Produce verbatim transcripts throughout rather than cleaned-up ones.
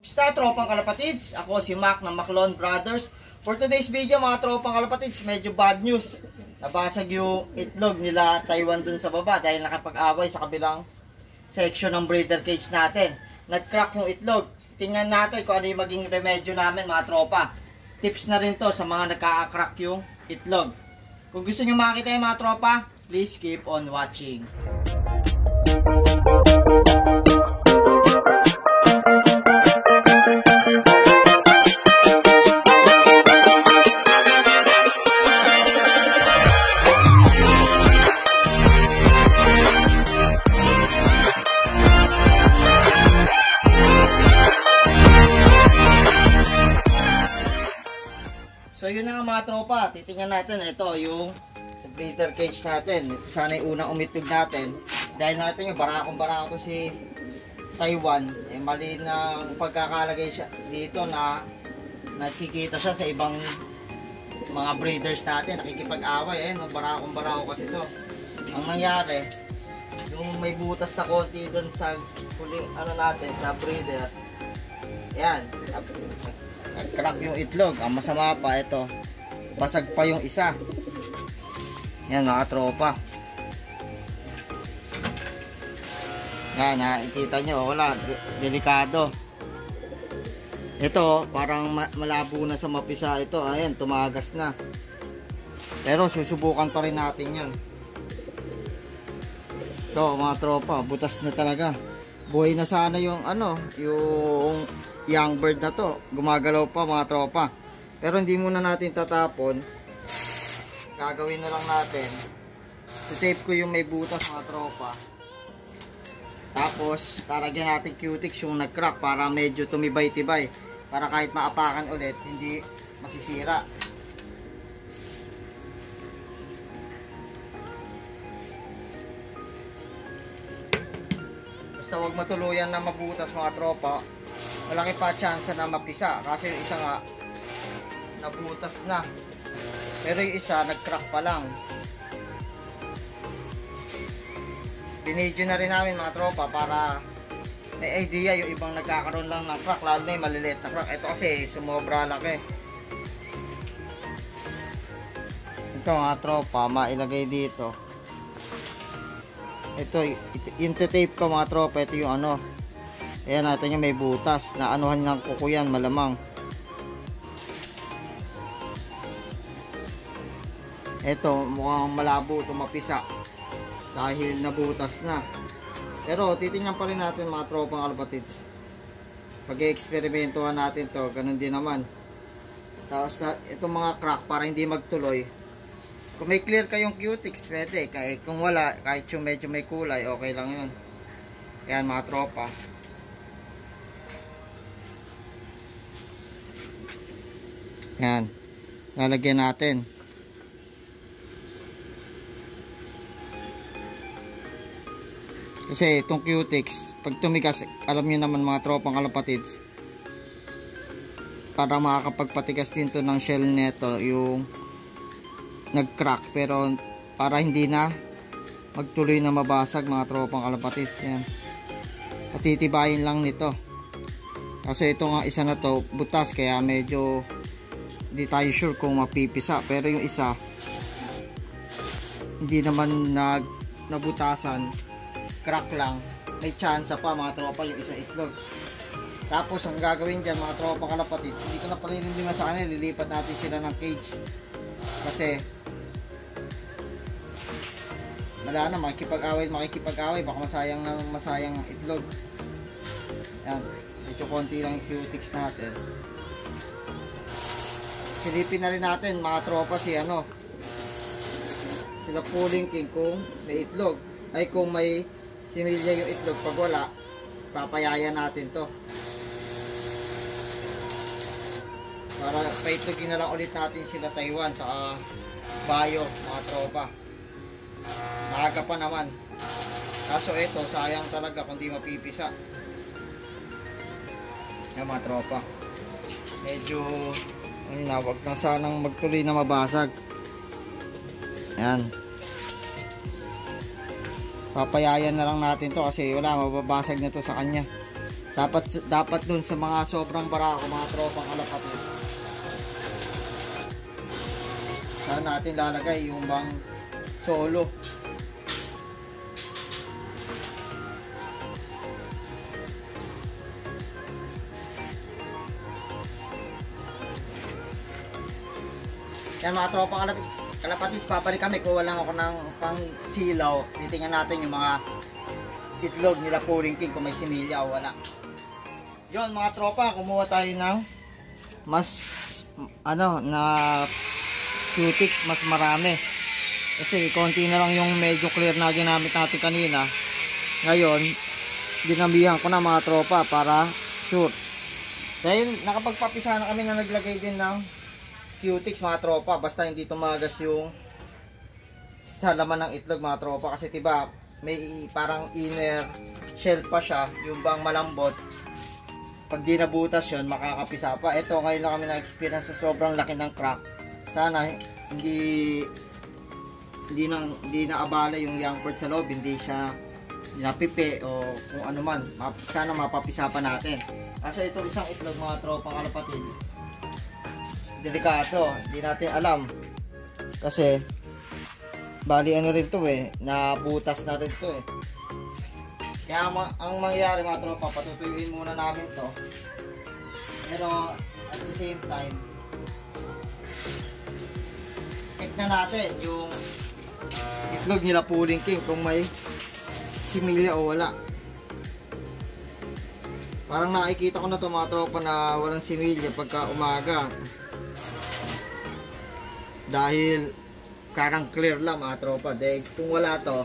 Basta tropang kalapatids, ako si Mac ng Maclon Brothers. For today's video mga tropang kalapatids, medyo bad news. Nabasag yung itlog nila Taiwan dun sa baba dahil nakapag-away sa kabilang section ng breeder cage natin. Nag-crack yung itlog. Tingnan natin kung ano yung maging remedyo namin mga tropa. Tips na rin to sa mga nagka-crack yung itlog. Kung gusto nyo makita yung mga tropa, please keep on watching. So yun na nga mga tropa, titingnan natin ito yung breeder cage natin. Ito sana yung unang umitlog natin. Dahil natin yung barakong barako si Taiwan, eh, mali na pagkakalagay siya dito na nakikita siya sa ibang mga breeders natin. Nakikipag-away eh, no? Barakong barako kasi ito. Ang nangyari, yung may butas na konti doon sa huling ano natin, sa breeder. Yan. Nag-crack yung itlog. Ang masama pa ito, basag pa yung isa. Yan mga tropa. Yan, nakikita nyo, wala, delikado. Ito parang malabo na sa mapisa ito. Ayan, tumagas na. Pero susubukan pa rin natin yan. Ito mga tropa, butas na talaga. Buhay na sana yung ano, yung young bird na to. Gumagalaw pa mga tropa. Pero hindi muna natin tatapon. Gagawin na lang natin, tape ko yung may butas mga tropa. Tapos taragyan natin Q-Tix yung nag-crack para medyo tumibay-tibay, para kahit maapakan ulit hindi masisira. Basta huwag matuluyan na mabutas mga tropa. Malaki pa chance na mapisa kasi yung isa nga nabutas na. Pero yung isa, nag-crack pa lang. Binidyo na rin namin mga tropa para may idea yung ibang nagkakaroon lang ng crack, lalo na yung maliliit na crack. Ito kasi sumobra laki. Ito mga tropa, mailagay dito. Ito, yung tape ko mga tropa, ito yung ano. Ayan natin yung may butas na anuhan ng kuko yan, malamang. Ito, mukhang malabo ito mapisa dahil nabutas na. Pero titingnan pa rin natin mga tropang kalapatids. Pag-i-eksperimentuhan natin to, ganun din naman. Tapos itong mga crack para hindi magtuloy. Kung may clear kayong Q-Tix, pwede. Kahit kung wala, kahit yung medyo may kulay, okay lang yun. Ayan mga tropa. Ayan. Lalagyan natin. Kasi itong Q-Tix, pag tumigas, alam nyo naman mga tropang kalapatids, para makakapagpatigas din to ng shell neto yung nag-crack. Pero para hindi na magtuloy na mabasag mga tropang kalapatids, yan, patitibayin lang nito. Kasi ito nga isa na to butas, kaya medyo hindi tayo sure kung mapipisa. Pero yung isa hindi naman nag nabutasan, crack lang, may chance pa mga tropa yung isang itlog. Tapos ang gagawin dyan mga tropa kalapatids, hindi ko na palilimbingan sa kanila, lilipat natin sila ng cage kasi wala na, makikipag-away makikipag-away baka masayang na masayang itlog. Yan, medyo konti lang yung Q-Tix natin. Silipin na rin natin mga tropa si ano, sila Pulling King kung may itlog, ay kung may similya yung itlog. Pag wala, papayaya natin to para paitlogin na lang ulit natin sila Taiwan sa Bayo mga tropa. Maaga pa naman, kaso ito sayang talaga kung di mapipisa. Yan mga tropa, medyo ano na, wag na sanang magtuloy na mabasag. Yan, papayayan na lang natin to kasi wala, mababasag na to sa kanya. Dapat dapat dun sa mga sobrang barako, mga tropang kalapatid. Saan natin lalagay yung bang solo. Yan mga tropang kalapatid, papalik kami. Kuha lang ako ng pang silaw. Titingnan natin yung mga itlog nila Pulling King kung may similya o wala. Yun mga tropa, kumuha tayo ng mas ano na cutics, mas marami. Kasi konti na lang yung medyo clear na ginamit natin kanina. Ngayon, dinamihan ko na mga tropa para sure. Dahil nakapagpapisa na kami na naglagay din ng cutics mga tropa. Basta hindi tumagas yung sa laman ng itlog mga tropa. Kasi diba, may parang inner shell pa siya, yung bang malambot. Pag di nabutas yun, makakapisa pa. Ito, ngayon lang kami na-experience sa sobrang laki ng crack. Sana hindi hindi na, hindi na abala yung young bird sa loob, hindi siya napipi o kung ano man. Sana mapapisa pa natin. Kasi ito isang itlog mga tropang kalapatid, delikato, hindi natin alam. Kasi bali ano rin to eh, nabutas na rin to eh. Kaya ang mangyayari mga tropa, patutuyuin muna namin to. Pero at the same time, check na natin yung itlog nila Pulling King kung may similya o wala. Parang nakikita ko na to mga tropa na walang similya pagka umaga. Dahil karang clear lang mga tropa. Dahil kung wala to,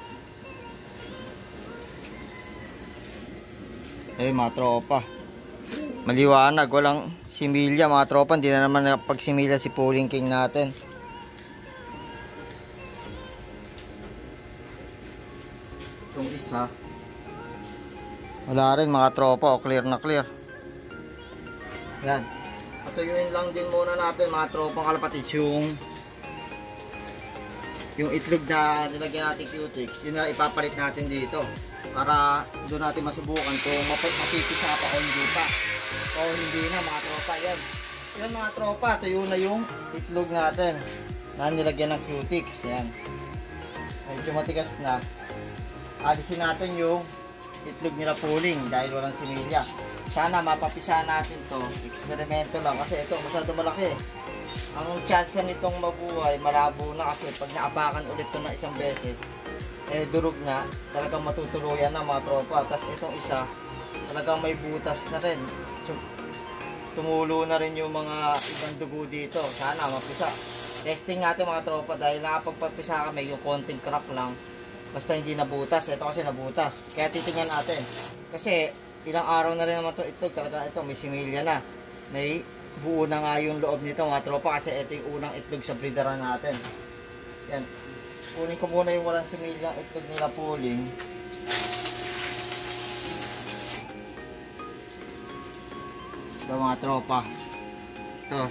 eh mga tropa, maliwanag, walang similya mga tropa. Hindi na naman pagsimilya si Pulling King natin. Itong isa wala rin mga tropa, o clear na clear. Yan, patuyuin lang din muna natin mga tropang kalapatid yung yung itlog na nilagyan natin cutics. Yun na ipapalit natin dito para doon natin masubukan kung mapipisa pa o hindi pa. O hindi na mga tropa. Yan, yan mga tropa, tuyo na yung itlog natin na nilagyan ng cutics. Yan, medyo matigas na. Alisin natin yung itlog nila Pulling dahil walang similya. Sana mapapisa natin to. Eksperimento lang kasi ito masyado malaki. Ang chance nitong mabuhay malabo na kasi pag naapakan ulit to na isang beses, eh durog na, talagang matutuluyan na mga tropa. Tapos itong isa, talagang may butas na rin. Tumulo na rin yung mga ibang dugo dito. Sana mapisa. Testing natin mga tropa dahil nakapagpapisa kami yung konting crack lang. Basta hindi nabutas. Ito kasi nabutas. Kaya titingnan natin. Kasi ilang araw na rin naman ito itlog. Talaga ito may similya na. May buo na nga yung loob nito mga tropa. Kasi ito yung unang itlog sa breederan natin. Yan. Kunin ko muna yung walang similyang itlog nila Pulling. Ito mga tropa. Ito.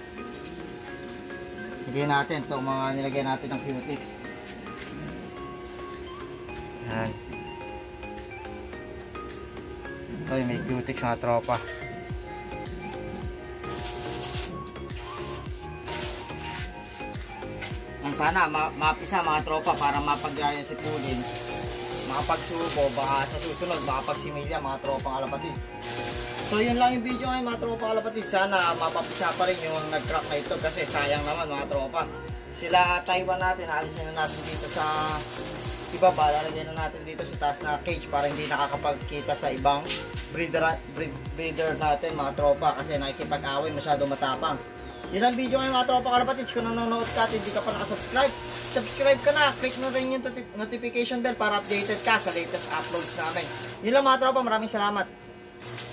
Lagyan natin ito. Mga nilagyan natin ng cutics. Yan. Ito yung may cutics mga tropa. Yan, sana ma mapisa mga tropa para mapagaya si Pulling. Makapagsubo, baka sa susunod makapagsimilya mga tropang kalapatid. So yun lang yung video ngayon mga tropa kalapatid. Sana mapapisa pa rin yung nag-crack na ito kasi sayang naman mga tropa. Sila Taiwan natin, alisin na natin dito sa ibaba, lalagyan na natin dito sa taas na cage para hindi nakakapagkita sa ibang breeder, breed, breeder natin mga tropa kasi nakikipag-away, masyado matapang. Yun ang video ngayon mga tropa kalapatid. Kung nanonood ka at hindi ka pa nakasubscribe, subscribe ka na, click mo rin yung notification bell para updated ka sa latest uploads namin. Yun lang mga tropa, maraming salamat.